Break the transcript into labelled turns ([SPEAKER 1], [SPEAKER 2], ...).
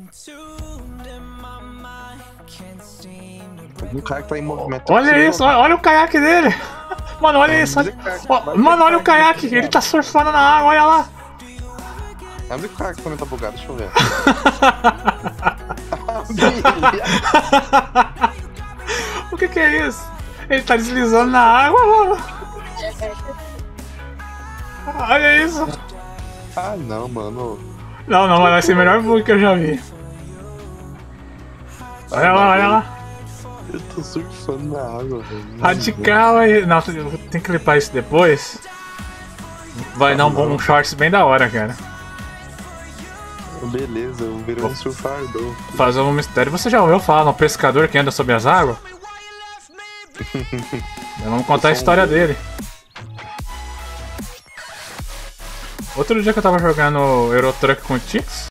[SPEAKER 1] Um cara que tá em movimento.
[SPEAKER 2] Olha isso, olha o caiaque dele. Mano, olha isso. Mano, olha o caiaque. Ele tá surfando na água, olha lá.
[SPEAKER 1] Abre o cara que também tá bugado, deixa eu ver.
[SPEAKER 2] O que é isso? Ele tá deslizando na água, mano. Olha isso.
[SPEAKER 1] Ah, não, mano.
[SPEAKER 2] Não, mano, vai ser o melhor bug que eu já vi. Olha lá, olha lá.
[SPEAKER 1] Eu tô surfando na água, velho.
[SPEAKER 2] Radical aí. Não, tem que clipar isso depois. Vai dar um shorts bem da hora, cara.
[SPEAKER 1] Beleza, eu virei um surfador.
[SPEAKER 2] Fazer um mistério. Você já ouviu falar no pescador que anda sob as águas? Vamos contar a história dele. Outro dia que eu tava jogando Euro Truck com o Tix,